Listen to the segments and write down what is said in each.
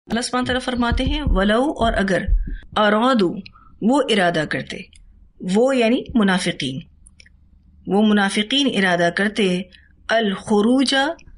اللہ سبحانہ تعالیٰ فرماتے ہیں ولو اور اگر ارادو وہ ارادہ کرتے، وہ یعنی منافقین، وہ منافقین ارادہ کرتے الخروج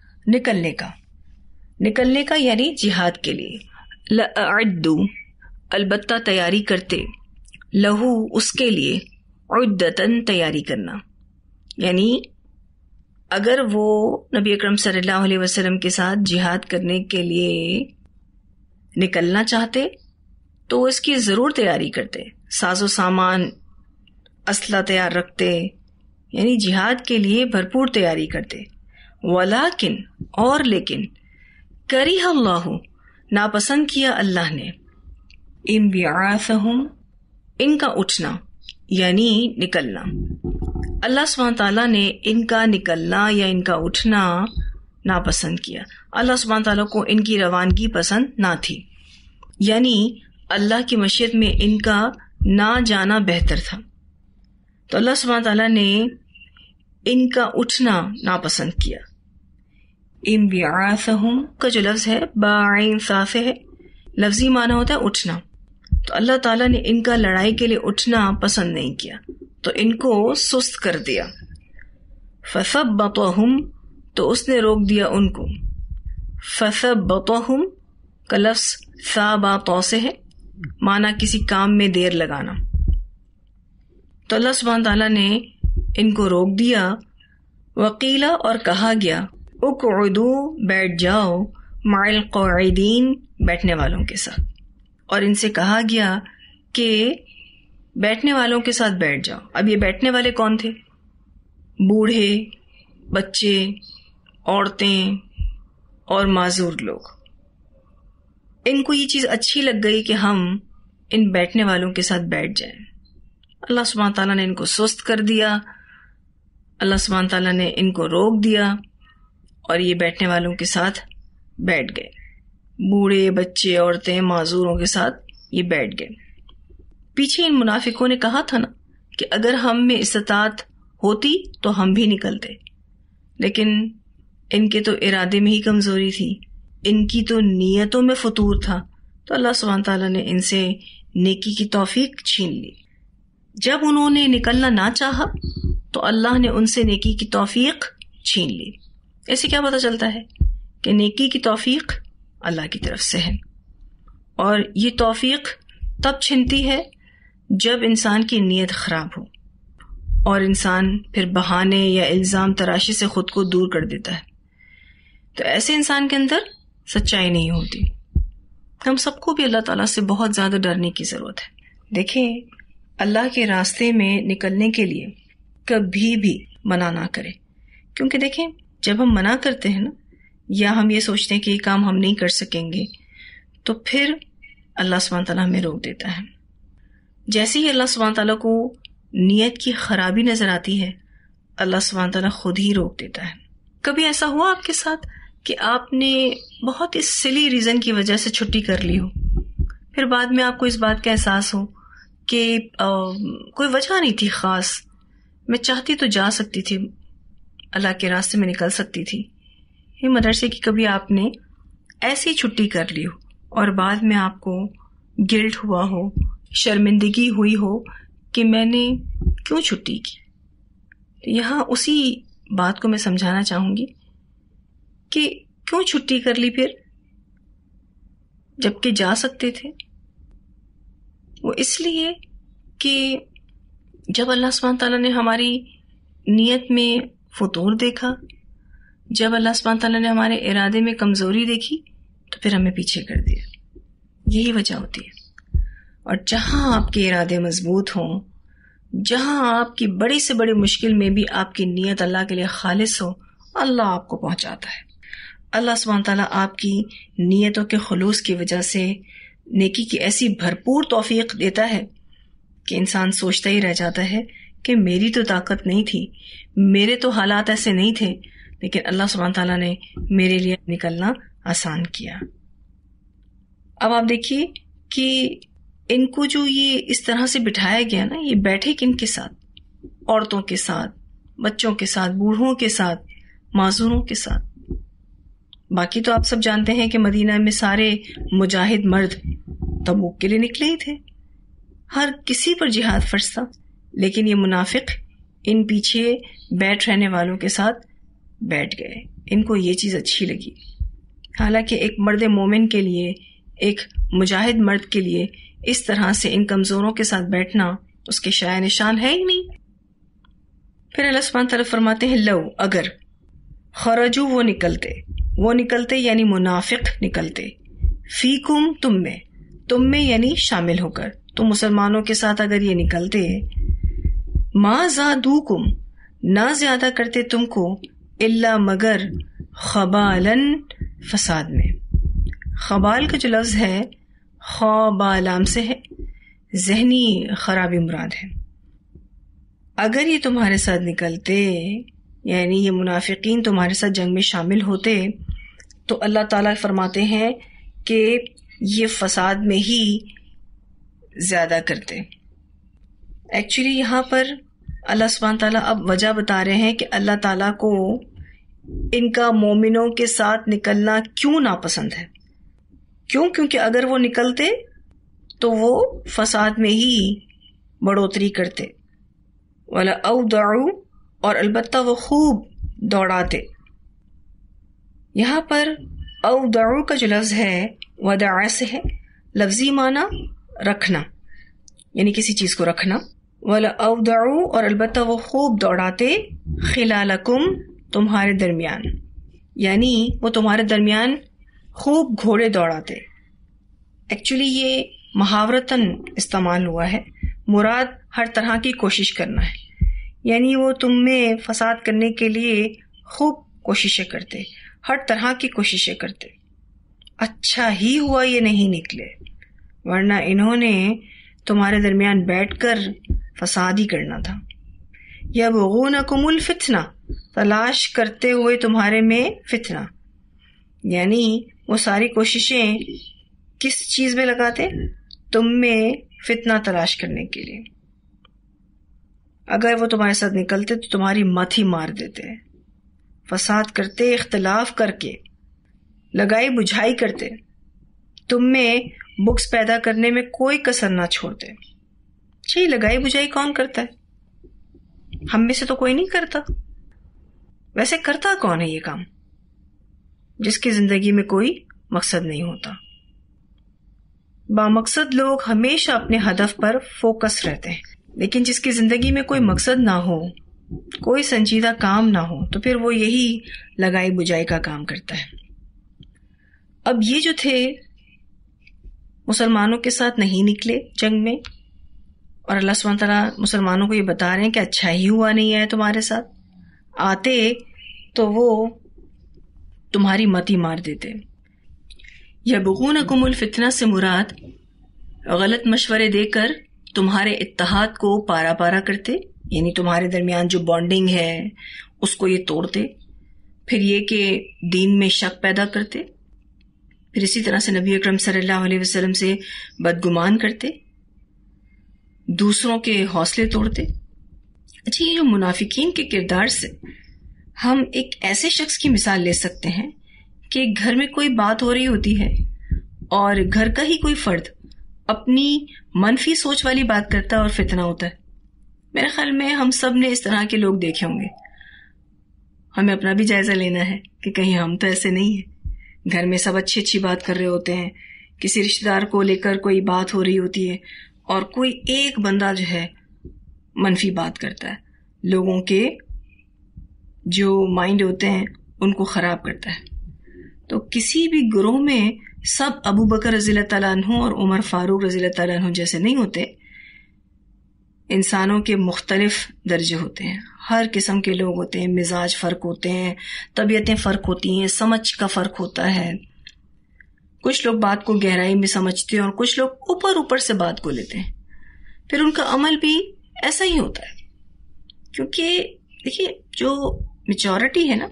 نکلنے کا یعنی جہاد کے لیے، لأعدو البتہ تیاری کرتے، لہو اس کے لیے، عدتن تیاری کرنا، یعنی اگر وہ نبی اکرم صلی اللہ علیہ وسلم کے ساتھ جہاد کرنے کے لیے نکلنا چاہتے تو وہ اس کی ضرور تیاری کرتے، ساز و سامان اسلحہ تیار رکھتے، یعنی جہاد کے لیے بھرپور تیاری کرتے، ولیکن اور لیکن کریہ اللہ ناپسند کیا اللہ نے، انبعاثہم ان کا اٹھنا یعنی نکلنا، اللہ سبحانہ تعالیٰ نے ان کا نکلنا یا ان کا اٹھنا ناپسند کیا، اللہ سبحانہ تعالیٰ کو ان کی روانگی پسند نہ تھی، یعنی اللہ کی مشیت میں ان کا نہ جانا بہتر تھا، تو اللہ سبحانہ تعالیٰ نے ان کا اٹھنا ناپسند کیا۔ انبعاثہم کا جو لفظ ہے باعین صاف ہے، لفظی معنی ہوتا ہے اٹھنا، تو اللہ تعالیٰ نے ان کا لڑائی کے لیے اٹھنا پسند نہیں کیا تو ان کو سست کر دیا، فثبطہم تو اس نے روک دیا ان کو، فثبطہم کا لفظ ثابا سے ہے، معنی کسی کام میں دیر لگانا، تو اللہ سبحانہ تعالیٰ نے ان کو روک دیا، وقیلا اور کہا گیا اقعدو بیٹھ جاؤ، مع القاعدین بیٹھنے والوں کے ساتھ، اور ان سے کہا گیا کہ بیٹھنے والوں کے ساتھ بیٹھ جاؤ۔ اب یہ بیٹھنے والے کون تھے؟ بوڑھے، بچے، عورتیں اور معذور لوگ، ان کو یہ چیز اچھی لگ گئی کہ ہم ان بیٹھنے والوں کے ساتھ بیٹھ جائیں۔ اللہ سبحانہ تعالیٰ نے ان کو سست کر دیا، اللہ سبحانہ تعالیٰ نے ان کو روک دیا اور یہ بیٹھنے والوں کے ساتھ بیٹھ گئے، بوڑھے، بچے، عورتیں، معذوروں کے ساتھ یہ بیٹھ گئے۔ پیچھے ان منافقوں نے کہا تھا نا کہ اگر ہم میں استطاعت ہوتی تو ہم بھی نکلتے، لیکن ان کے تو ارادے میں ہی کمزوری تھی، ان کی تو نیتوں میں فطور تھا، تو اللہ سبحانہ تعالیٰ نے ان سے نیکی کی توفیق چھین لی۔ جب انہوں نے نکلنا نہ چاہا تو اللہ نے ان سے نیکی کی توفیق چھین لی۔ ایسے کیا پتہ چلتا ہے کہ نیکی کی توفیق اللہ کی طرف سے ہے، اور یہ توفیق تب چھنتی ہے جب انسان کی نیت خراب ہو اور انسان پھر بہانے یا الزام تراشی سے خود کو دور کر دیتا ہے، تو ایسے انسان کے اندر سچائی نہیں ہوتی۔ ہم سب کو بھی اللہ تعالیٰ سے بہت زیادہ ڈرنے کی ضرورت ہے۔ دیکھیں، اللہ کے راستے میں نکلنے کے لیے کبھی بھی منع نہ کرے، کیونکہ دیکھیں جب ہم منع کرتے ہیں نا، یا ہم یہ سوچتے ہیں کہ یہ کام ہم نہیں کر سکیں گے، تو پھر اللہ سبحانہ تعالیٰ ہمیں روک دیتا ہے۔ جیسے ہی اللہ سبحانہ تعالیٰ کو نیت کی خرابی نظر آتی ہے، اللہ سبحانہ تعالیٰ خود ہی روک دیتا ہے۔ کبھی ایسا ہوا آپ کے ساتھ کہ آپ نے بہت اس سلی ریزن کی وجہ سے چھٹی کر لی ہو، پھر بعد میں آپ کو اس بات کا احساس ہو کہ کوئی وجہ نہیں تھی خاص، میں چاہتی تو جا سکتی تھی، اللہ کے راستے میں نکل سکتی تھی۔ یہ مدرسے کی کبھی آپ نے ایسی چھٹی کر لی ہو اور بعد میں آپ کو گلٹ ہوا ہو، شرمندگی ہوئی ہو کہ میں نے کیوں چھٹی کی؟ تو یہاں اسی بات کو میں سمجھانا چاہوں گی کہ کیوں چھٹی کر لی پھر، جبکہ جا سکتے تھے؟ وہ اس لیے کہ جب اللہ سبحانہ تعالیٰ نے ہماری نیت میں فطور دیکھا، جب اللہ سبحانہ تعالیٰ نے ہمارے ارادے میں کمزوری دیکھی، تو پھر ہمیں پیچھے کر دیا۔ یہی وجہ ہوتی ہے۔ اور جہاں آپ کے ارادے مضبوط ہوں، جہاں آپ کی بڑی سے بڑی مشکل میں بھی آپ کی نیت اللہ کے لیے خالص ہو، اللہ آپ کو پہنچاتا ہے۔ اللہ سبحانہ تعالیٰ آپ کی نیتوں کے خلوص کی وجہ سے نیکی کی ایسی بھرپور توفیق دیتا ہے کہ انسان سوچتا ہی رہ جاتا ہے کہ میری تو طاقت نہیں تھی، میرے تو حالات ایسے نہیں تھے، لیکن اللہ سبحانہ تعالیٰ نے میرے لیے نکلنا آسان کیا۔ اب آپ دیکھیے کہ ان کو جو یہ اس طرح سے بٹھایا گیا نا، یہ بیٹھے کن کے ساتھ؟ عورتوں کے ساتھ، بچوں کے ساتھ، بوڑھوں کے ساتھ، معذوروں کے ساتھ۔ باقی تو آپ سب جانتے ہیں کہ مدینہ میں سارے مجاہد مرد تبوک کے لیے نکلے ہی تھے، ہر کسی پر جہاد فرض تھا، لیکن یہ منافق ان پیچھے بیٹھ رہنے والوں کے ساتھ بیٹھ گئے، ان کو یہ چیز اچھی لگی، حالانکہ ایک مرد مومن کے لیے، ایک مجاہد مرد کے لیے اس طرح سے ان کمزوروں کے ساتھ بیٹھنا اس کے شایع نشان ہے ہی نہیں۔ پھر اللہ سبحانہ تعالیٰ فرماتے ہیں لو، اگر خرجو، وہ نکلتے یعنی منافق نکلتے، فیکم، تم میں یعنی شامل ہو کر، تم مسلمانوں کے ساتھ اگر یہ نکلتے، ما زادوکم، نہ زیادہ کرتے تم کو، الا مگر خبالن، فساد میں۔ خبال کا جو لفظ ہے خبالام سے ہے، ذہنی خرابی مراد ہے۔ اگر یہ تمہارے ساتھ نکلتے، یعنی یہ منافقین تمہارے ساتھ جنگ میں شامل ہوتے، تو اللہ تعالیٰ فرماتے ہیں کہ یہ فساد میں ہی زیادہ کرتے۔ ایکچولی یہاں پر اللہ سبحانہ تعالیٰ اب وجہ بتا رہے ہیں کہ اللہ تعالیٰ کو ان کا مومنوں کے ساتھ نکلنا کیوں ناپسند ہے۔ کیونکہ اگر وہ نکلتے تو وہ فساد میں ہی بڑھوتری کرتے، وَلَأَوْدَعُوا، اور البتہ وہ خوب دوڑاتے۔ یہاں پر اودعو کا جو لفظ ہے ودع سے ہے، لفظی معنی رکھنا، یعنی کسی چیز کو رکھنا۔ وَلَأَوْدَعُوا، اور البتہ وہ خوب دوڑاتے، خلالکم، تمہارے درمیان، یعنی وہ تمہارے درمیان خوب گھوڑے دوڑاتے۔ ایکچولی یہ محاورتاً استعمال ہوا ہے، مراد ہر طرح کی کوشش کرنا ہے، یعنی وہ تم میں فساد کرنے کے لیے خوب کوششیں کرتے، ہر طرح کی کوششیں کرتے۔ اچھا ہی ہوا یہ نہیں نکلے، ورنہ انہوں نے تمہارے درمیان بیٹھ کر فساد ہی کرنا تھا۔ یبغونکم الفتنہ، تلاش کرتے ہوئے تمہارے میں فتنہ، یعنی وہ ساری کوششیں کس چیز میں لگاتے؟ تم میں فتنہ تلاش کرنے کے لیے۔ اگر وہ تمہارے ساتھ نکلتے تو تمہاری مت ہی مار دیتے، فساد کرتے، اختلاف کر کے، لگائی بجھائی کرتے، تم میں بغض پیدا کرنے میں کوئی کسر نہ چھوڑتے۔ جی، لگائی بجھائی کون کرتا ہے؟ ہم میں سے تو کوئی نہیں کرتا۔ ویسے کرتا کون ہے یہ کام؟ جس کی زندگی میں کوئی مقصد نہیں ہوتا۔ بامقصد لوگ ہمیشہ اپنے ہدف پر فوکس رہتے ہیں، لیکن جس کی زندگی میں کوئی مقصد نہ ہو، کوئی سنجیدہ کام نہ ہو، تو پھر وہ یہی لگائی بجائی کا کام کرتا ہے۔ اب یہ جو تھے مسلمانوں کے ساتھ نہیں نکلے جنگ میں، اور اللہ سبحانہ تعالیٰ مسلمانوں کو یہ بتا رہے ہیں کہ اچھا ہی ہوا نہیں ہے تمہارے ساتھ، آتے تو وہ تمہاری متی مار دیتے۔ یبغونکم الفتنہ سے مراد غلط مشورے دے کر تمہارے اتحاد کو پارا پارا کرتے، یعنی تمہارے درمیان جو بانڈنگ ہے اس کو یہ توڑتے، پھر یہ کہ دین میں شک پیدا کرتے، پھر اسی طرح سے نبی اکرم صلی اللہ علیہ وسلم سے بدگمان کرتے، دوسروں کے حوصلے توڑتے۔ اچھا، یہ جو منافقین کے کردار سے ہم ایک ایسے شخص کی مثال لے سکتے ہیں کہ گھر میں کوئی بات ہو رہی ہوتی ہے اور گھر کا ہی کوئی فرد اپنی منفی سوچ والی بات کرتا ہے اور فتنہ ہوتا ہے۔ میرے خیال میں ہم سب نے اس طرح کے لوگ دیکھے ہوں گے۔ ہمیں اپنا بھی جائزہ لینا ہے کہ کہیں ہم تو ایسے نہیں ہیں۔ گھر میں سب اچھی اچھی بات کر رہے ہوتے ہیں، کسی رشتہ دار کو لے کر کوئی بات ہو رہی ہوتی ہے اور کوئی ایک بندہ جو ہے منفی بات کرتا ہے، لوگوں کے جو مائنڈ ہوتے ہیں ان کو خراب کرتا ہے۔ تو کسی بھی گروہ میں سب ابو بکر رضی اللہ تعالیٰ عنہ اور عمر فاروق رضی اللہ تعالیٰ عنہ جیسے نہیں ہوتے۔ انسانوں کے مختلف درجے ہوتے ہیں، ہر قسم کے لوگ ہوتے ہیں، مزاج فرق ہوتے ہیں، طبیعتیں فرق ہوتی ہیں، سمجھ کا فرق ہوتا ہے۔ کچھ لوگ بات کو گہرائی میں سمجھتے ہیں اور کچھ لوگ اوپر سے بات کو لیتے ہیں، پھر ان کا عمل بھی ایسا ہی ہوتا ہے۔ کیونکہ دیکھیے، جو میچورٹی ہے نا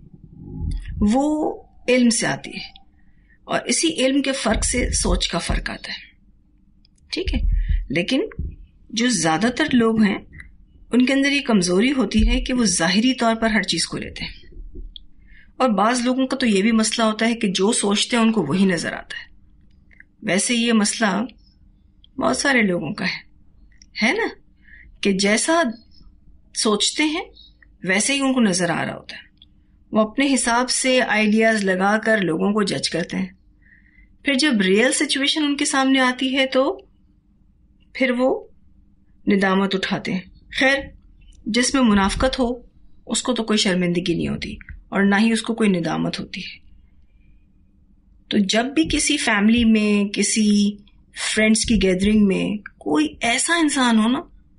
وہ علم سے آتی ہے، اور اسی علم کے فرق سے سوچ کا فرق آتا ہے، ٹھیک ہے۔ لیکن جو زیادہ تر لوگ ہیں ان کے اندر یہ کمزوری ہوتی ہے کہ وہ ظاہری طور پر ہر چیز کو لیتے ہیں، اور بعض لوگوں کا تو یہ بھی مسئلہ ہوتا ہے کہ جو سوچتے ہیں ان کو وہی نظر آتا ہے. ویسے یہ مسئلہ بہت سارے لوگوں کا ہے نا، کہ جیسا سوچتے ہیں ویسے ہی ان کو نظر آ رہا ہوتا ہے. وہ اپنے حساب سے آئیڈیاز لگا کر لوگوں کو جج کرتے ہیں. پھر جب ریئل سچویشن ان کے سامنے آتی ہے تو پھر وہ ندامت اٹھاتے ہیں. خیر، جس میں منافقت ہو اس کو تو کوئی شرمندگی نہیں ہوتی اور نہ ہی اس کو کوئی ندامت ہوتی ہے. تو جب بھی کسی فیملی میں، کسی فرینڈس کی گیدرنگ میں کوئی ایسا انسان ہو نا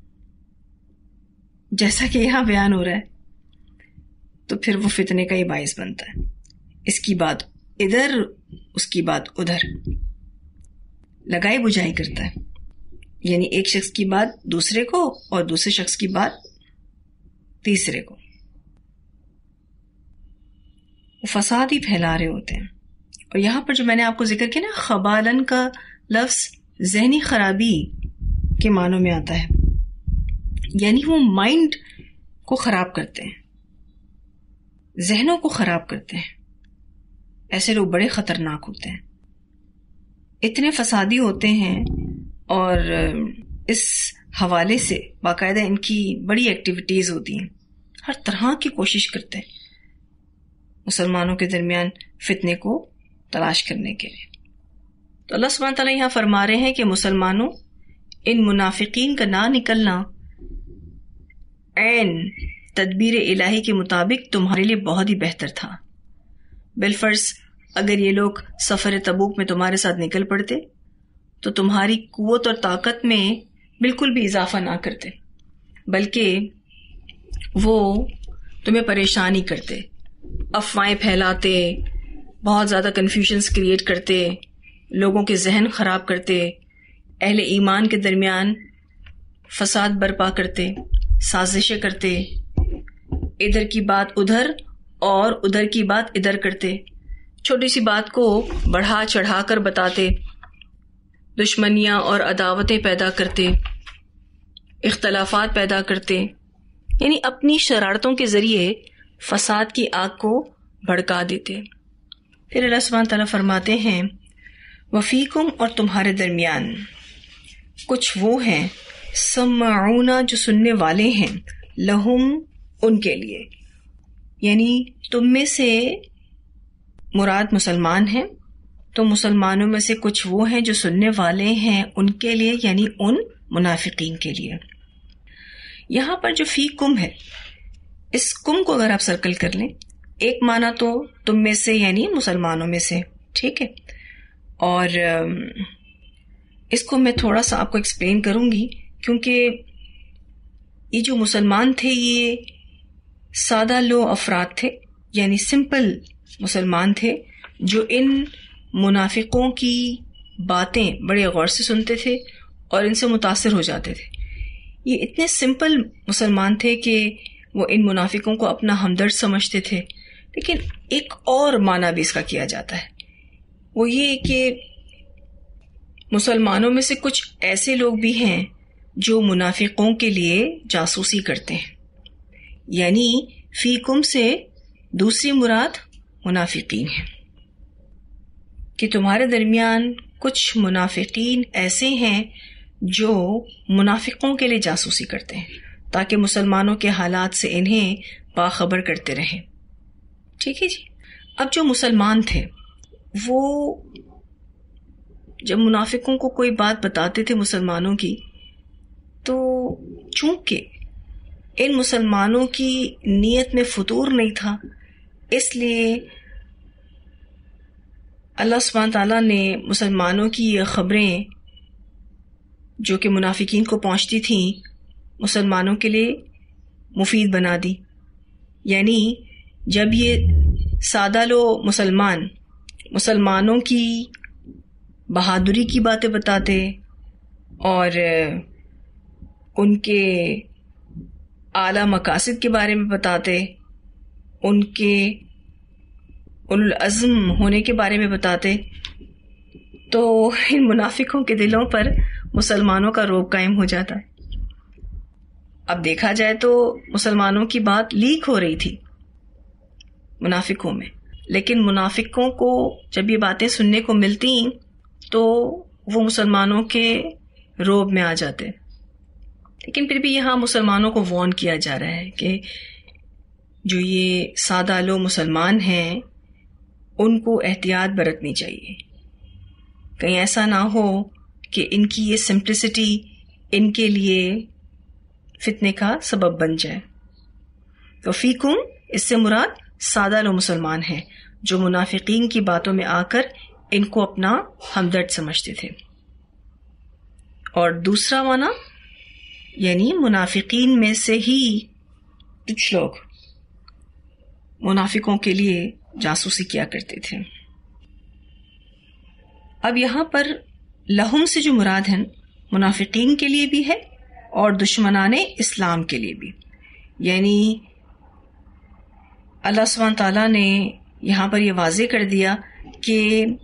جیسا کہ یہاں بیان ہو رہا ہے، تو پھر وہ فتنے کا ہی باعث بنتا ہے. اس کی بات ادھر، اس کی بات ادھر، لگائی بجھائی کرتا ہے. یعنی ایک شخص کی بات دوسرے کو اور دوسرے شخص کی بات تیسرے کو، وہ فساد ہی پھیلا رہے ہوتے ہیں. اور یہاں پر جو میں نے آپ کو ذکر کیا نا، خبالن کا لفظ ذہنی خرابی کے معنوں میں آتا ہے. یعنی وہ مائنڈ کو خراب کرتے ہیں، ذہنوں کو خراب کرتے ہیں. ایسے لوگ بڑے خطرناک ہوتے ہیں، اتنے فسادی ہوتے ہیں. اور اس حوالے سے باقاعدہ ان کی بڑی ایکٹیویٹیز ہوتی ہیں، ہر طرح کی کوشش کرتے ہیں مسلمانوں کے درمیان فتنے کو تلاش کرنے کے لیے. تو اللہ سبحانہ تعالیٰ یہاں فرما رہے ہیں کہ مسلمانوں، ان منافقین کا نہ نکلنا عین تدبیر الہی کے مطابق تمہارے لیے بہت ہی بہتر تھا. بالفرض اگر یہ لوگ سفر تبوک میں تمہارے ساتھ نکل پڑتے تو تمہاری قوت اور طاقت میں بالکل بھی اضافہ نہ کرتے، بلکہ وہ تمہیں پریشانی کرتے، افواہیں پھیلاتے، بہت زیادہ کنفیوژنس کریٹ کرتے، لوگوں کے ذہن خراب کرتے، اہل ایمان کے درمیان فساد برپا کرتے، سازشیں کرتے، ادھر کی بات ادھر اور ادھر کی بات ادھر کرتے، چھوٹی سی بات کو بڑھا چڑھا کر بتاتے، دشمنیاں اور عداوتیں پیدا کرتے، اختلافات پیدا کرتے. یعنی اپنی شرارتوں کے ذریعے فساد کی آگ کو بھڑکا دیتے. پھر اللہ سبحانہ تعالیٰ فرماتے ہیں وفیکم، اور تمہارے درمیان کچھ وہ ہیں سمعون، جو سننے والے ہیں، لہم، ان کے لیے. یعنی تم میں سے مراد مسلمان ہیں تو مسلمانوں میں سے کچھ وہ ہیں جو سننے والے ہیں ان کے لیے، یعنی ان منافقین کے لیے. یہاں پر جو فی کم ہے، اس کم کو اگر آپ سرکل کر لیں، ایک معنی تو تم میں سے یعنی مسلمانوں میں سے، ٹھیک ہے. اور اس کو میں تھوڑا سا آپ کو ایکسپلین کروں گی، کیونکہ یہ جو مسلمان تھے یہ سادہ لو افراد تھے، یعنی سمپل مسلمان تھے جو ان منافقوں کی باتیں بڑے غور سے سنتے تھے اور ان سے متاثر ہو جاتے تھے. یہ اتنے سمپل مسلمان تھے کہ وہ ان منافقوں کو اپنا ہمدرد سمجھتے تھے. لیکن ایک اور معنی بھی اس کا کیا جاتا ہے، وہ یہ کہ مسلمانوں میں سے کچھ ایسے لوگ بھی ہیں جو منافقوں کے لیے جاسوسی کرتے ہیں. یعنی فیکم سے دوسری مراد منافقین ہیں، کہ تمہارے درمیان کچھ منافقین ایسے ہیں جو منافقوں کے لیے جاسوسی کرتے ہیں تاکہ مسلمانوں کے حالات سے انہیں باخبر کرتے رہیں. ٹھیک ہے جی. اب جو مسلمان تھے وہ جب منافقوں کو کوئی بات بتاتے تھے مسلمانوں کی، تو چونکہ ان مسلمانوں کی نیت میں فطور نہیں تھا، اس لیے اللہ سبحانہ تعالیٰ نے مسلمانوں کی یہ خبریں جو کہ منافقین کو پہنچتی تھیں مسلمانوں کے لیے مفید بنا دی. یعنی جب یہ سادہ لو مسلمانوں کی بہادری کی باتیں بتاتے اور ان کے اعلیٰ مقاصد کے بارے میں بتاتے، ان کے العزم ہونے کے بارے میں بتاتے، تو ان منافقوں کے دلوں پر مسلمانوں کا رعب قائم ہو جاتا ہے. اب دیکھا جائے تو مسلمانوں کی بات لیک ہو رہی تھی، منافقوں میں. لیکن منافقوں کو جب یہ باتیں سننے کو ملتی تو وہ مسلمانوں کے روب میں آ جاتے. لیکن پھر بھی یہاں مسلمانوں کو وارن کیا جا رہا ہے کہ جو یہ سادہ لو مسلمان ہیں ان کو احتیاط برتنی چاہیے. کہیں ایسا نہ ہو کہ ان کی یہ سمپلسٹی ان کے لیے فتنے کا سبب بن جائے. تو فیکم اس سے مراد سادہ لو مسلمان ہیں جو منافقین کی باتوں میں آ کر ان کو اپنا ہمدرد سمجھتے تھے. اور دوسرا معنی یعنی منافقین میں سے ہی کچھ لوگ منافقوں کے لیے جاسوسی کیا کرتے تھے. اب یہاں پر لہم سے جو مراد ہیں منافقین کے لیے بھی ہے اور دشمنان اسلام کے لیے بھی. یعنی اللہ سبحانہ تعالیٰ نے یہاں پر یہ واضح کر دیا کہ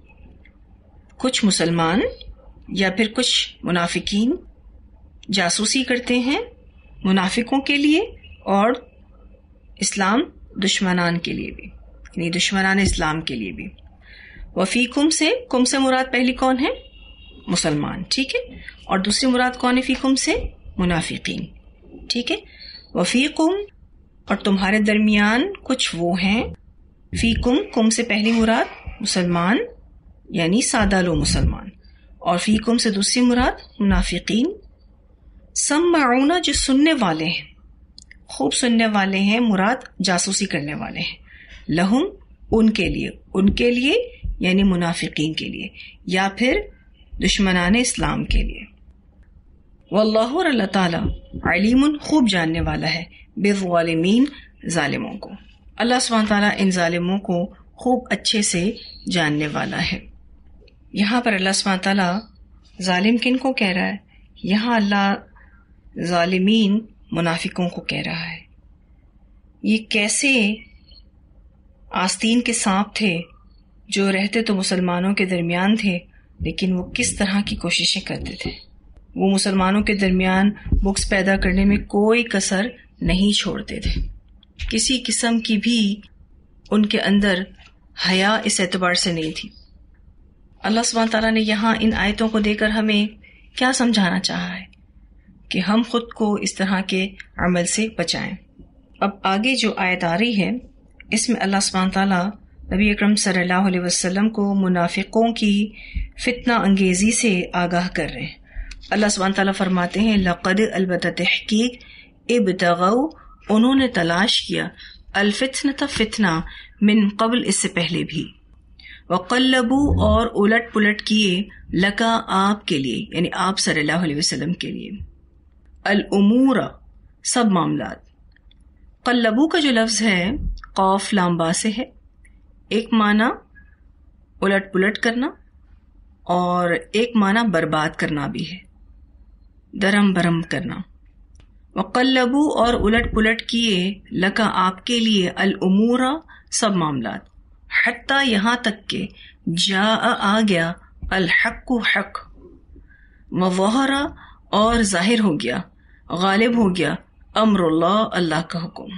کچھ مسلمان یا پھر کچھ منافقین جاسوسی کرتے ہیں منافقوں کے لیے اور اسلام دشمنان کے لیے بھی، یعنی دشمنان اسلام کے لیے بھی. وفیکم سے کم سے مراد پہلی کون ہے؟ مسلمان، ٹھیک ہے. اور دوسری مراد کون ہے فیکم سے؟ منافقین، ٹھیک ہے. وفیکم اور تمہارے درمیان کچھ وہ ہیں. فیکم کم سے پہلی مراد مسلمان یعنی سادہ لو مسلمان، اور فیکم سے دوسری مراد منافقین. سمعون جو سننے والے ہیں، خوب سننے والے ہیں، مراد جاسوسی کرنے والے ہیں. لہم ان کے لیے یعنی منافقین کے لیے یا پھر دشمنان اسلام کے لیے. واللہ اور اللہ تعالیٰ علیم خوب جاننے والا ہے بالظالمین ظالموں کو. اللہ سبحانہ تعالیٰ ان ظالموں کو خوب اچھے سے جاننے والا ہے. یہاں پر اللہ سبحانہ تعالیٰ ظالم کن کو کہہ رہا ہے؟ یہاں اللہ ظالمین منافقوں کو کہہ رہا ہے. یہ کیسے آستین کے سانپ تھے جو رہتے تو مسلمانوں کے درمیان تھے، لیکن وہ کس طرح کی کوششیں کرتے تھے. وہ مسلمانوں کے درمیان بغض پیدا کرنے میں کوئی کسر نہیں چھوڑتے تھے. کسی قسم کی بھی ان کے اندر حیا اس اعتبار سے نہیں تھی. اللہ سبحانہ تعالیٰ نے یہاں ان آیتوں کو دے کر ہمیں کیا سمجھانا چاہا ہے کہ ہم خود کو اس طرح کے عمل سے بچائیں. اب آگے جو آیت آ رہی ہے اس میں اللہ سبحانہ تعالیٰ نبی اکرم صلی اللہ علیہ وسلم کو منافقوں کی فتنہ انگیزی سے آگاہ کر رہے ہیں. اللہ سبحانہ تعالیٰ فرماتے ہیں لقد البتہ تحقیق ابتغوا انہوں نے تلاش کیا الفتنۃ فتنہ من قبل اس سے پہلے بھی، وقلبوا اور الٹ پلٹ کیے لکا آپ کے لیے یعنی آپ صلی اللہ علیہ وسلم کے لیے الامور سب معاملات. قلبو کا جو لفظ ہے قاف لام با سے ہے. ایک معنی الٹ پلٹ کرنا اور ایک معنی برباد کرنا بھی ہے، درم برم کرنا. وقلبو اور الٹ پلٹ کیے لکا آپ کے لیے الامور سب معاملات، حتیٰ یہاں تک کہ جاء آ گیا الحق حق، وظہر اور ظاہر ہو گیا، غالب ہو گیا امر اللہ اللہ کا حکم.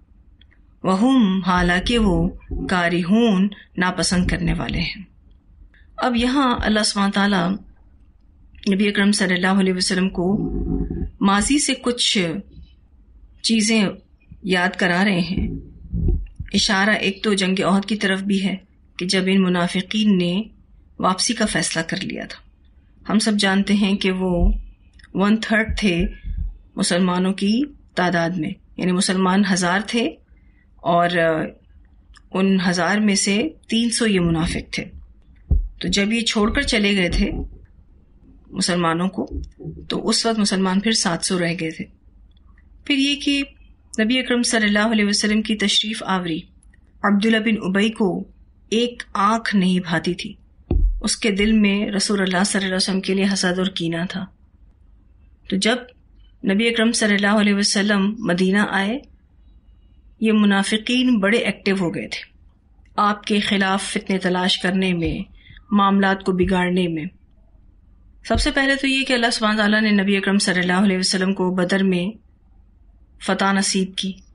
وہم حالانکہ وہ کارہون ناپسند کرنے والے ہیں. اب یہاں اللہ سبحانہ تعالیٰ نبی اکرم صلی اللہ علیہ وسلم کو ماضی سے کچھ چیزیں یاد کرا رہے ہیں. اشارہ ایک تو جنگ احد کی طرف بھی ہے کہ جب ان منافقین نے واپسی کا فیصلہ کر لیا تھا. ہم سب جانتے ہیں کہ وہ 1/3 تھے مسلمانوں کی تعداد میں، یعنی مسلمان 1000 تھے اور ان 1000 میں سے 300 یہ منافق تھے. تو جب یہ چھوڑ کر چلے گئے تھے مسلمانوں کو تو اس وقت مسلمان پھر 700 رہ گئے تھے. پھر یہ کہ نبی اکرم صلی اللہ علیہ وسلم کی تشریف آوری عبداللہ بن ابی کو ایک آنکھ نہیں بھاتی تھی. اس کے دل میں رسول اللہ صلی اللہ علیہ وسلم کے لیے حسد اور کینہ تھا. تو جب نبی اکرم صلی اللہ علیہ وسلم مدینہ آئے یہ منافقین بڑے ایکٹیو ہو گئے تھے آپ کے خلاف فتنے تلاش کرنے میں، معاملات کو بگاڑنے میں. سب سے پہلے تو یہ کہ اللہ سبحانہ تعالیٰ نے نبی اکرم صلی اللہ علیہ وسلم کو بدر میں فتح نصیب کی،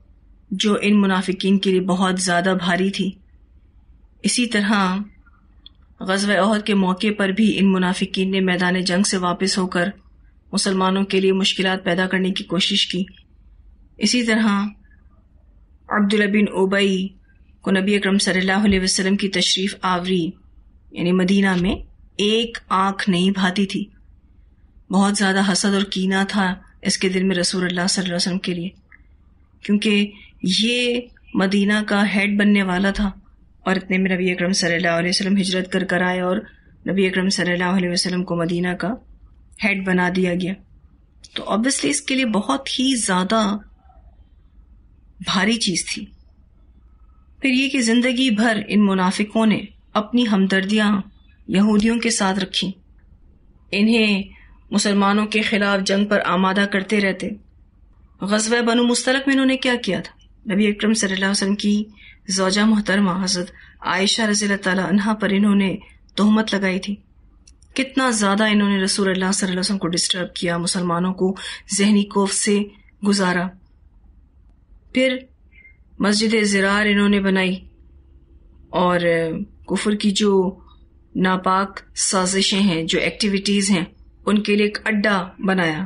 جو ان منافقین کے لیے بہت زیادہ بھاری تھی۔ اسی طرح غزوہ احد کے موقع پر بھی ان منافقین نے میدان جنگ سے واپس ہو کر مسلمانوں کے لیے مشکلات پیدا کرنے کی کوشش کی۔ اسی طرح عبداللہ بن ابی کو نبی اکرم صلی اللہ علیہ وسلم کی تشریف آوری یعنی مدینہ میں ایک آنکھ نہیں بھاتی تھی۔ بہت زیادہ حسد اور کینہ تھا اس کے دل میں رسول اللہ صلی اللہ علیہ وسلم کے لیے، کیونکہ یہ مدینہ کا ہیڈ بننے والا تھا، اور اتنے میں نبی اکرم صلی اللہ علیہ وسلم ہجرت کر آئے اور نبی اکرم صلی اللہ علیہ وسلم کو مدینہ کا ہیڈ بنا دیا گیا۔ تو obviously اس کے لیے بہت ہی زیادہ بھاری چیز تھی۔ پھر یہ کہ زندگی بھر ان منافقوں نے اپنی ہمدردیاں یہودیوں کے ساتھ رکھی، انہیں مسلمانوں کے خلاف جنگ پر آمادہ کرتے رہتے۔ غزوہ بنو مستلق میں انہوں نے کیا کیا تھا؟ نبی اکرم صلی اللہ علیہ وسلم کی زوجہ محترمہ حضرت عائشہ رضی اللہ تعالی عنہا پر انہوں نے تہمت لگائی تھی۔ کتنا زیادہ انہوں نے رسول اللہ صلی اللہ علیہ وسلم کو ڈسٹرب کیا، مسلمانوں کو ذہنی خوف سے گزارا۔ پھر مسجد زرار انہوں نے بنائی اور کفر کی جو ناپاک سازشیں ہیں، جو ایکٹیویٹیز ہیں، ان کے لیے ایک اڈا بنایا۔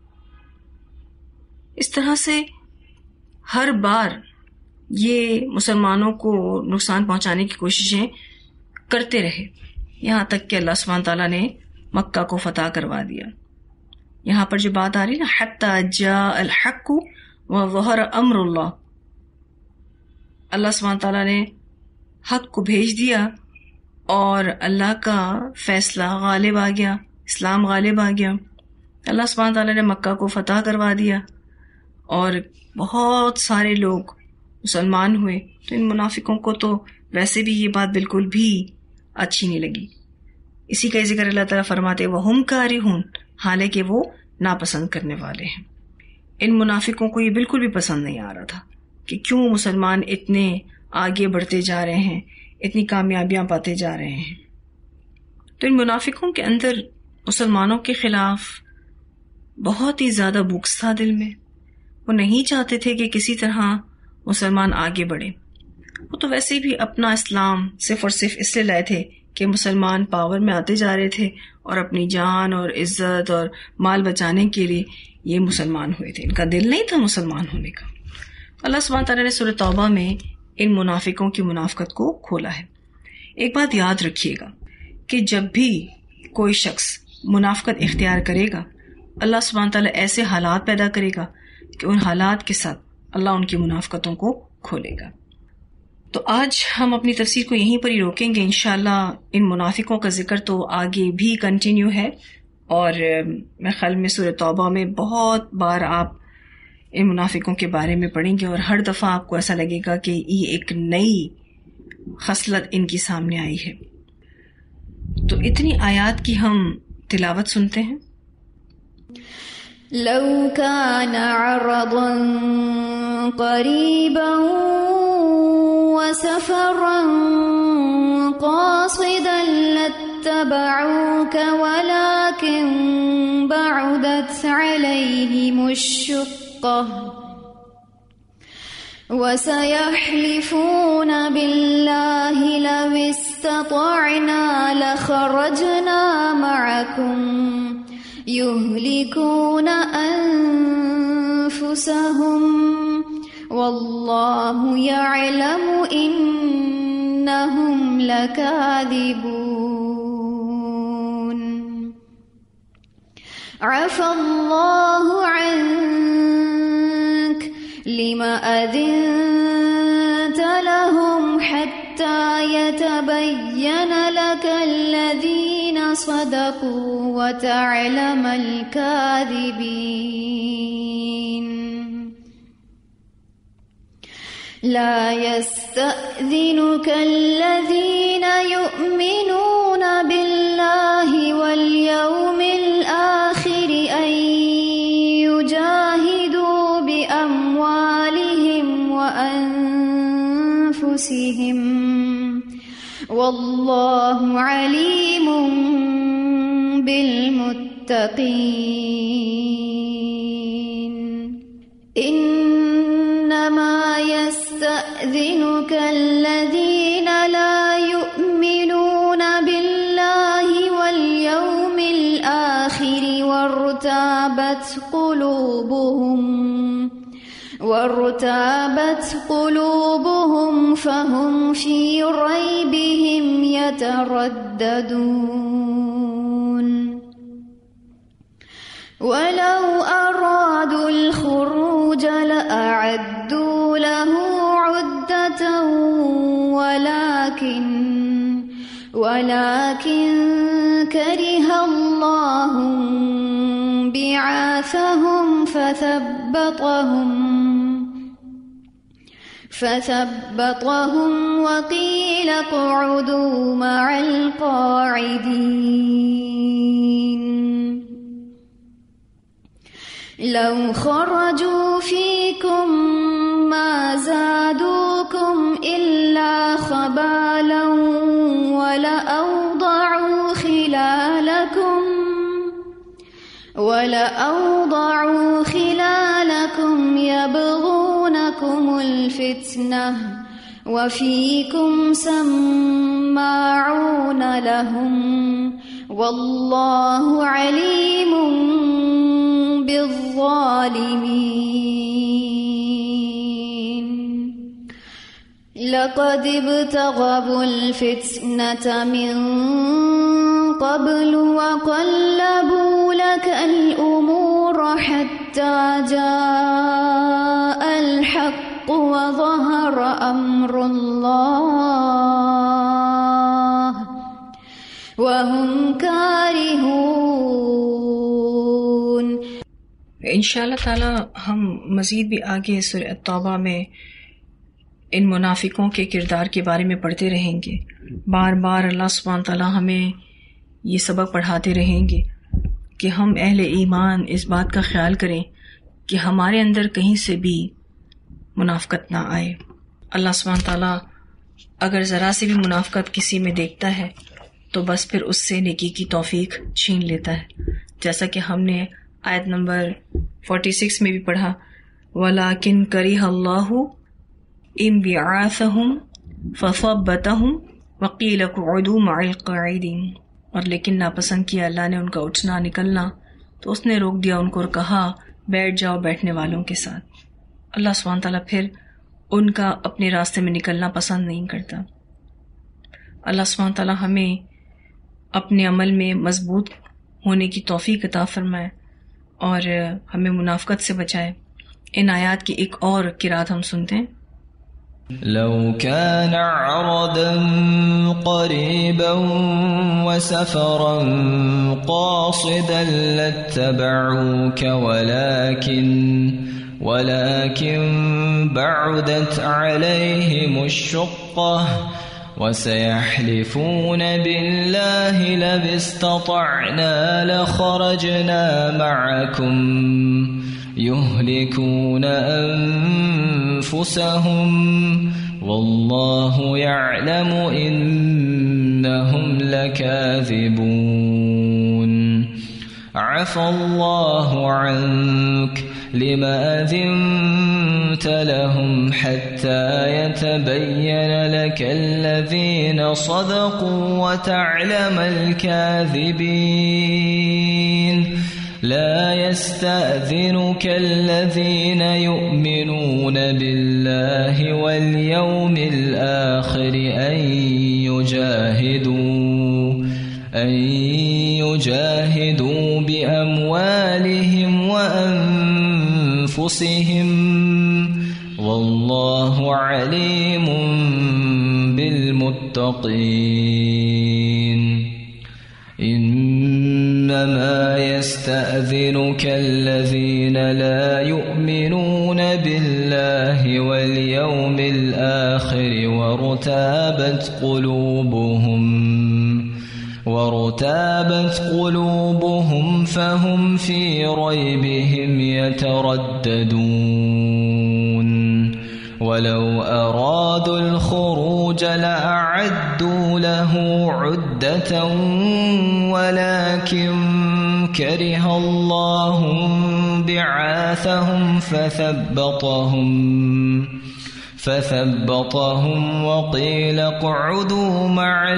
اس طرح سے ہر بار یہ مسلمانوں کو نقصان پہنچانے کی کوششیں کرتے رہے، یہاں تک کہ اللہ سبحانہ تعالیٰ نے مکہ کو فتح کروا دیا۔ یہاں پر جو بات آ رہی نا حتی جاء الحق وظہر امر اللہ، اللہ سبحانہ تعالیٰ نے حق کو بھیج دیا اور اللہ کا فیصلہ غالب آ گیا، اسلام غالب آ گیا۔ اللہ سبحانہ تعالیٰ نے مکہ کو فتح کروا دیا اور بہت سارے لوگ مسلمان ہوئے۔ تو ان منافقوں کو تو ویسے بھی یہ بات بالکل بھی اچھی نہیں لگی۔ اسی کا ذکر اللہ تعالیٰ فرماتے وَهُمْ كَارِهُونَ، حالانکہ وہ ناپسند کرنے والے ہیں۔ ان منافقوں کو یہ بالکل بھی پسند نہیں آ رہا تھا کہ کیوں مسلمان اتنے آگے بڑھتے جا رہے ہیں، اتنی کامیابیاں پاتے جا رہے ہیں۔ تو ان منافقوں کے اندر مسلمانوں کے خلاف بہت ہی زیادہ بغض تھا دل میں۔ وہ نہیں چاہتے تھے کہ کسی طرح مسلمان آگے بڑھے۔ وہ تو ویسے بھی اپنا اسلام صرف اور صرف اس لیے لائے تھے کہ مسلمان پاور میں آتے جا رہے تھے اور اپنی جان اور عزت اور مال بچانے کے لیے یہ مسلمان ہوئے تھے، ان کا دل نہیں تھا مسلمان ہونے کا۔ اللہ سبحانہ تعالیٰ نے سورہ توبہ میں ان منافقوں کی منافقت کو کھولا ہے۔ ایک بات یاد رکھیے گا کہ جب بھی کوئی شخص منافقت اختیار کرے گا، اللہ سبحانہ تعالیٰ ایسے حالات پیدا کرے گا کہ ان حالات کے ساتھ اللہ ان کی منافقتوں کو کھولے گا۔ تو آج ہم اپنی تفسیر کو یہیں پر ہی روکیں گے۔ انشاءاللہ ان منافقوں کا ذکر تو آگے بھی کنٹینیو ہے، اور میں خیال میں سورہ توبہ میں بہت بار آپ ان منافقوں کے بارے میں پڑھیں گے، اور ہر دفعہ آپ کو ایسا لگے گا کہ یہ ایک نئی خصلت ان کی سامنے آئی ہے۔ تو اتنی آیات کی ہم تلاوت سنتے ہیں۔ لو كان عرضا قريبا وسفرا قاصدا لاتبعوك ولكن بعدت عليهم الشقة وسيحلفون بالله لو استطعنا لخرجنا معكم يهلكون أنفسهم والله يعلم إنهم لكاذبون عفى الله عنك لما أذنت لهم حتى يتبين لك الذين صدقوا وتعلم الكاذبين لا يستأذنك الذين يؤمنون بالله واليوم الآخر أن يجاهدوا بأموالهم وأنفسهم والله عليم بالمتقين إن إنما يستأذنك الذين لا يؤمنون بالله واليوم الآخر وارتابت قلوبهم فهم في ريبهم يترددون ولو أرادوا الخروج لأعدوا له عدة ولكن كره الله بعاثهم فثبطهم وقيل اقعدوا مع القاعدين لو خرجوا فيكم ما زادوكم إلا خبالا ولأوضعوا خلالكم يبغونكم الفتنة وفيكم سماعون لهم والله عليم بالظالمين لقد ابتغوا الفتنة من قبل وقلبوا لك الأمور حتى جاء الحق وظهر أمر الله وهم كارهون. انشاءاللہ تعالی ہم مزید بھی آگے سورہ التوبہ میں ان منافقوں کے کردار کے بارے میں پڑھتے رہیں گے. بار بار اللہ سبحانہ تعالی ہمیں یہ سبق پڑھاتے رہیں گے کہ ہم اہل ایمان اس بات کا خیال کریں کہ ہمارے اندر کہیں سے بھی منافقت نہ آئے. اللہ سبحانہ تعالیٰ اگر ذرا سے بھی منافقت کسی میں دیکھتا ہے تو بس پھر اس سے نیکی کی توفیق چھین لیتا ہے، جیسا کہ ہم نے آیت نمبر 46 میں بھی پڑھا وَلَكِنْ كَرِهَ اللَّهُ انبعاثهم فثبتهم وقيل اقعدوا مع القاعدين. اور لیکن ناپسند کیا اللہ نے ان کا اٹھنا نکلنا تو اس نے روک دیا ان کو اور کہا بیٹھ جاؤ بیٹھنے والوں کے ساتھ. اللہ سبحانہ تعالیٰ پھر ان کا اپنے راستے میں نکلنا پسند نہیں کرتا. اللہ سبحانہ تعالیٰ ہمیں اپنے عمل میں مضبوط ہونے کی توفیق عطا فرمائے اور ہمیں منافقت سے بچائے. ان آیات کی ایک اور قرات ہم سنتے ہیں. لو كان عرضا قريبا وسفرا قاصدا لاتبعوك ولكن بعدت عليهم الشقة وسيحلفون بالله لو استطعنا لخرجنا معكم يهلكون أنفسهم والله يعلم إنهم لكاذبون عفى الله عنك لما أذنت لهم حتى يتبين لك الذين صدقوا وتعلم الكاذبين لا يستأذنك الذين يؤمنون بالله واليوم الآخر أن يجاهدوا بأموالهم وأنفسهم والله عليم بالمتقين. إنما يستأذنك الذين لا يؤمنون بالله واليوم الآخر وارتابت قلوبهم فهم في ريبهم يترددون ولو أرادوا الخروج لأعدوا له عدة ولكن كره الله بعاثهم فثبطهم وقيل اقعدوا مع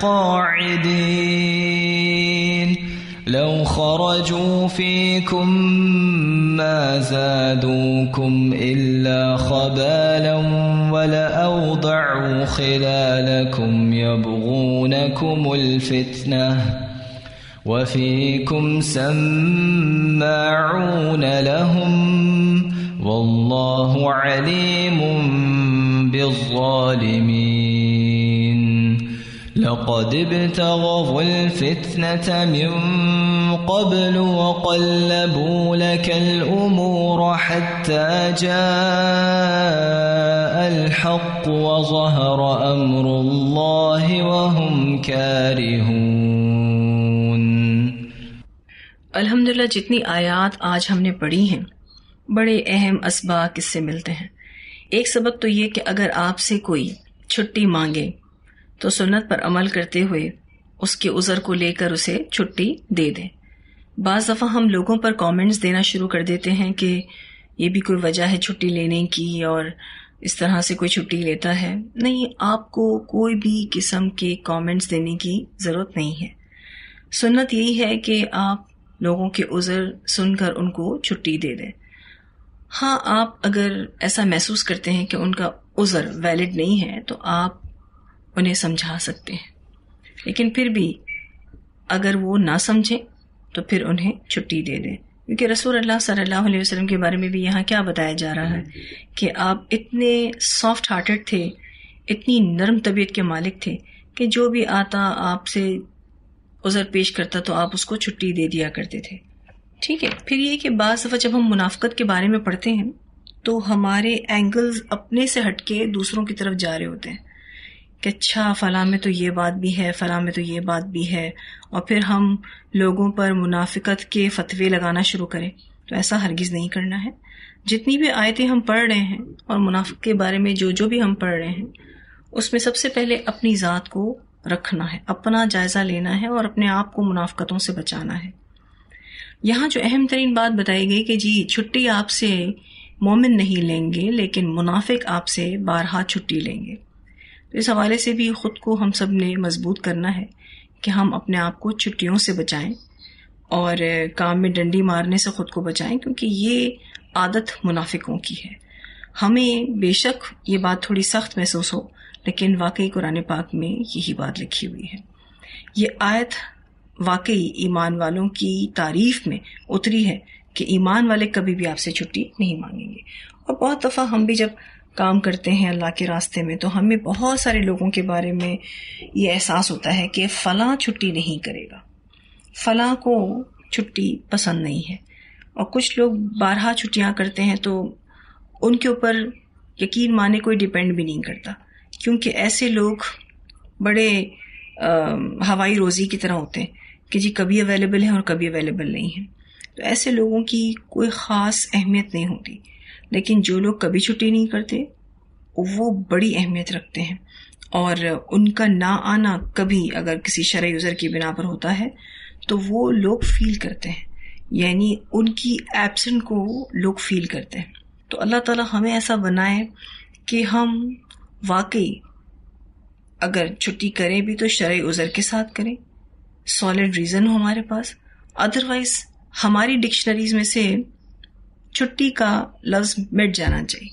القاعدين لو خرجوا فيكم ما زادوكم إلا خبالا ولأوضعوا خلالكم يبغونكم الفتنة وفيكم سماعون لهم والله عليم بالظالمين لقد ابتغوا الفتنة من قبل وقلبوا لك الأمور حتى جاء الحق وظهر أمر الله وهم كارهون. الحمدللہ جتنی آیات آج ہم نے پڑھی ہیں بڑے اہم اسباق اس سے ملتے ہیں. ایک سبق تو یہ کہ اگر آپ سے کوئی چھٹی مانگے تو سنت پر عمل کرتے ہوئے اس کے عذر کو لے کر اسے چھٹی دے دیں. بعض دفعہ ہم لوگوں پر کامنٹس دینا شروع کر دیتے ہیں کہ یہ بھی کوئی وجہ ہے چھٹی لینے کی اور اس طرح سے کوئی چھٹی لیتا ہے. نہیں، آپ کو کوئی بھی قسم کے کامنٹس دینے کی ضرورت نہیں ہے. سنت یہی ہے کہ آپ لوگوں کے عذر سن کر ان کو چھٹی دے دیں. ہاں، آپ اگر ایسا محسوس کرتے ہیں کہ ان کا عذر ویلڈ نہیں ہے تو آپ انہیں سمجھا سکتے ہیں، لیکن پھر بھی اگر وہ نہ سمجھیں تو پھر انہیں چھٹی دے دیں. کیونکہ رسول اللہ صلی اللہ علیہ وسلم کے بارے میں بھی یہاں کیا بتایا جا رہا ہے کہ آپ اتنے سافٹ ہارٹڈ تھے، اتنی نرم طبیعت کے مالک تھے کہ جو بھی آتا آپ سے عذر پیش کرتا تو آپ اس کو چھٹی دے دیا کرتے تھے. ٹھیک ہے. پھر یہ کہ بعض دفعہ جب ہم منافقت کے بارے میں پڑھتے ہیں تو ہمارے اینگلز اپنے سے ہٹ کے دوسروں کی طرف جا رہے ہوتے ہیں کہ اچھا فلاں میں تو یہ بات بھی ہے، فلاں میں تو یہ بات بھی ہے، اور پھر ہم لوگوں پر منافقت کے فتوے لگانا شروع کریں. تو ایسا ہرگز نہیں کرنا ہے. جتنی بھی آیتیں ہم پڑھ رہے ہیں اور منافق کے بارے میں جو بھی ہم پڑھ رہے ہیں اس میں سب سے پہلے اپنی ذات کو رکھنا ہے، اپنا جائزہ لینا ہے اور اپنے آپ کو منافقتوں سے بچانا ہے. یہاں جو اہم ترین بات بتائی گئی کہ جی چھٹی آپ سے مومن نہیں لیں گے لیکن منافق آپ سے بارہا چھٹی لیں گے. تو اس حوالے سے بھی خود کو ہم سب نے مضبوط کرنا ہے کہ ہم اپنے آپ کو چھٹیوں سے بچائیں اور کام میں ڈنڈی مارنے سے خود کو بچائیں، کیونکہ یہ عادت منافقوں کی ہے. ہمیں بے شک یہ بات تھوڑی سخت محسوس ہو لیکن واقعی قرآن پاک میں یہی بات لکھی ہوئی ہے. یہ آیت واقعی ایمان والوں کی تعریف میں اتری ہے کہ ایمان والے کبھی بھی آپ سے چھٹی نہیں مانگیں گے. اور بہت دفعہ ہم بھی جب کام کرتے ہیں اللہ کے راستے میں تو ہمیں بہت سارے لوگوں کے بارے میں یہ احساس ہوتا ہے کہ فلاں چھٹی نہیں کرے گا، فلاں کو چھٹی پسند نہیں ہے. اور کچھ لوگ بارہا چھٹیاں کرتے ہیں تو ان کے اوپر یقین مانے کوئی ڈیپینڈ بھی نہیں کرتا، کیونکہ ایسے لوگ بڑے ہوائی روزی کی طرح ہوتے ہیں کہ جی کبھی اویلیبل ہیں اور کبھی اویلیبل نہیں ہیں. تو ایسے لوگوں کی کوئی خاص اہمیت نہیں ہوتی. لیکن جو لوگ کبھی چھٹی نہیں کرتے وہ بڑی اہمیت رکھتے ہیں، اور ان کا نہ آنا کبھی اگر کسی شرعی عذر کی بنا پر ہوتا ہے تو وہ لوگ فیل کرتے ہیں، یعنی ان کی ایبسنٹ کو لوگ فیل کرتے ہیں. تو اللہ تعالیٰ ہمیں ایسا بنائے کہ ہم واقعی اگر چھٹی کریں بھی تو شرعی عذر کے ساتھ کریں، سالڈ ریزن ہو ہمارے پاس. ادروائز ہماری ڈکشنریز میں سے چھٹی کا لفظ مٹ جانا چاہیے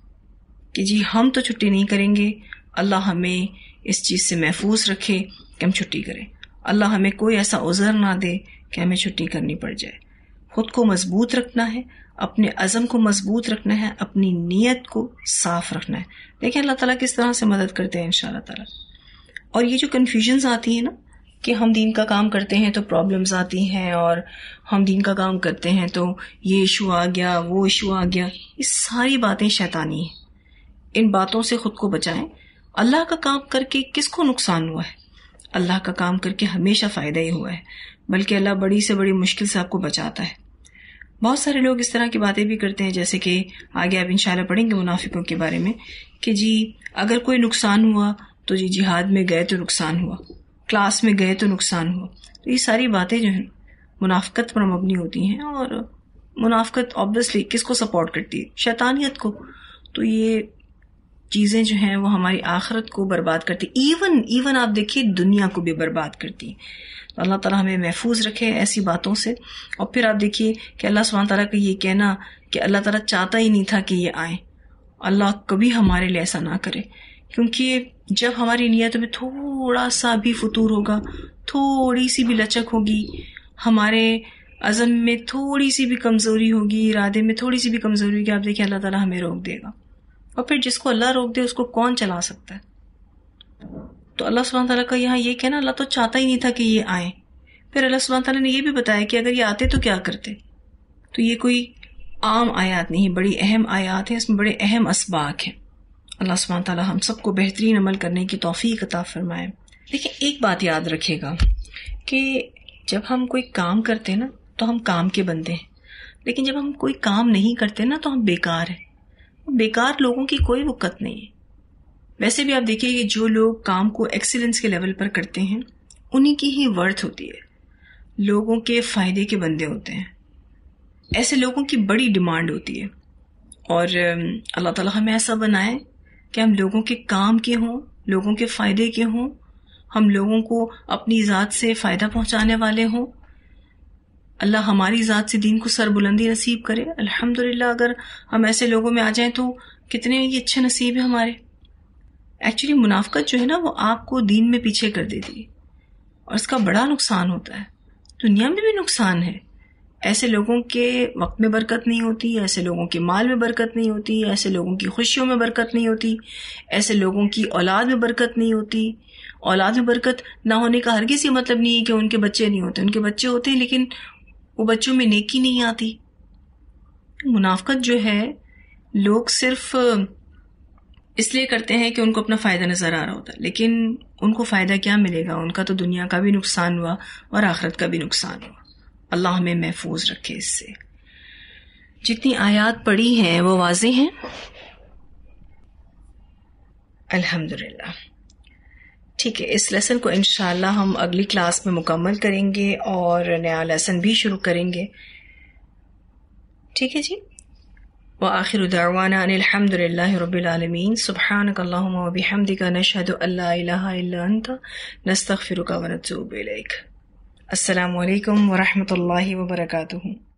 کہ جی ہم تو چھٹی نہیں کریں گے، اللہ ہمیں اس چیز سے محفوظ رکھے کہ ہم چھٹی کریں. اللہ ہمیں کوئی ایسا عذر نہ دے کہ ہمیں چھٹی کرنی پڑ جائے. خود کو مضبوط رکھنا ہے، اپنے عزم کو مضبوط رکھنا ہے، اپنی نیت کو صاف رکھنا ہے. دیکھیں اللہ تعالیٰ کس طرح سے مدد کرتے ہیں انشاءاللہ تعالیٰ. اور یہ جو کنفیوژنز آتی ہیں نا کہ ہم دین کا کام کرتے ہیں تو پرابلمز آتی ہیں، اور ہم دین کا کام کرتے ہیں تو یہ ایشو آ گیا، وہ ایشو آ گیا، یہ ساری باتیں شیطانی ہیں. ان باتوں سے خود کو بچائیں. اللہ کا کام کر کے کس کو نقصان ہوا ہے؟ اللہ کا کام کر کے ہمیشہ فائدہ ہی ہوا ہے، بلکہ اللہ بڑی سے بڑی مشکل سے آپ کو بچاتا ہے. بہت سارے لوگ اس طرح کی باتیں بھی کرتے ہیں، جیسے کہ آگے آپ انشاءاللہ پڑھیں گے منافقوں کے بارے میں کہ جی اگر کوئی نقصان ہوا تو جی جہاد میں گئے تو نقصان ہوا، کلاس میں گئے تو نقصان ہوا. تو یہ ساری باتیں جو ہیں منافقت پر مبنی ہوتی ہیں اور منافقت obviously کس کو سپورٹ کرتی ہے؟ شیطانیت کو. تو یہ چیزیں جو ہیں وہ ہماری آخرت کو برباد کرتی، ایون آپ دیکھیے دنیا کو بھی برباد کرتی ہیں. تو اللہ تعالیٰ ہمیں محفوظ رکھے ایسی باتوں سے. اور پھر آپ دیکھیے کہ اللہ سبحانہ تعالیٰ کا یہ کہنا کہ اللہ تعالیٰ چاہتا ہی نہیں تھا کہ یہ آئیں. اللہ کبھی ہمارے لیے ایسا نہ کرے، کیونکہ جب ہماری نیتوں میں تھوڑا سا بھی فطور ہوگا، تھوڑی سی بھی لچک ہوگی، ہمارے عزم میں تھوڑی سی بھی کمزوری ہوگی، ارادے میں تھوڑی سی بھی کمزوری ہوگی، آپ دیکھیں اللہ تعالیٰ ہمیں روک دے گا. اور پھر جس کو اللہ روک دے اس کو کون چلا سکتا ہے؟ تو اللہ سبحانہ تعالیٰ کا یہاں یہ کہنا، اللہ تو چاہتا ہی نہیں تھا کہ یہ آئیں. پھر اللہ سبحانہ تعالیٰ نے یہ بھی بتایا کہ اگر یہ آتے تو کیا کرتے. تو یہ کوئی عام آیات نہیں، بڑی اہم آیات ہیں، اس میں بڑے اہم اسباق ہیں. اللہ سبحانہ تعالیٰ ہم سب کو بہترین عمل کرنے کی توفیق عطا فرمائے. لیکن ایک بات یاد رکھے گا کہ جب ہم کوئی کام کرتے ہیں نا تو ہم کام کے بندے ہیں، لیکن جب ہم کوئی کام نہیں کرتے نا تو ہم بیکار ہیں. بیکار لوگوں کی کوئی وقت نہیں ہے. ویسے بھی آپ دیکھیے کہ جو لوگ کام کو ایکسیلنس کے لیول پر کرتے ہیں انہی کی ہی ورتھ ہوتی ہے، لوگوں کے فائدے کے بندے ہوتے ہیں. ایسے لوگوں کی بڑی ڈیمانڈ ہوتی ہے. اور اللہ تعالیٰ ہمیں ایسا بنائے کہ ہم لوگوں کے کام کے ہوں، لوگوں کے فائدے کے ہوں، ہم لوگوں کو اپنی ذات سے فائدہ پہنچانے والے ہوں. اللہ ہماری ذات سے دین کو سر بلندی نصیب کرے. الحمدللہ اگر ہم ایسے لوگوں میں آ جائیں تو کتنے یہ اچھے نصیب ہیں ہمارے. ایکچولی منافقت جو ہے نا وہ آپ کو دین میں پیچھے کر دیتی ہے اور اس کا بڑا نقصان ہوتا ہے. دنیا میں بھی نقصان ہے. ایسے لوگوں کے وقت میں برکت نہیں ہوتی، ایسے لوگوں کے مال میں برکت نہیں ہوتی، ایسے لوگوں کی خوشیوں میں برکت نہیں ہوتی، ایسے لوگوں کی اولاد میں برکت نہیں ہوتی. اولاد میں برکت نہ ہونے کا ہرگز یہ مطلب نہیں ہے کہ ان کے بچے نہیں ہوتے. ان کے بچے ہوتے ہیں لیکن وہ بچوں میں نیکی نہیں آتی. منافقت جو ہے لوگ صرف اس لیے کرتے ہیں کہ ان کو اپنا فائدہ نظر آ رہا ہوتا ہے، لیکن ان کو فائدہ کیا ملے گا؟ ان کا تو دنیا کا بھی نقصان ہوا اور آخرت کا بھی نقصان ہوا. اللہ ہمیں محفوظ رکھے اس سے. جتنی آیات پڑھی ہیں وہ واضح ہیں الحمدللہ. ٹھیک ہے، اس لیسن کو انشاءاللہ ہم اگلی کلاس میں مکمل کریں گے اور نیا لیسن بھی شروع کریں گے. ٹھیک ہے جی. وآخر دعوانا ان الحمد للہ رب العالمین. سبحانک اللہم وبحمدک نشہد ان لا الہ الا انت نستغفرک ونتوب الیک. السلام علیکم ورحمۃ اللہ وبرکاتہ.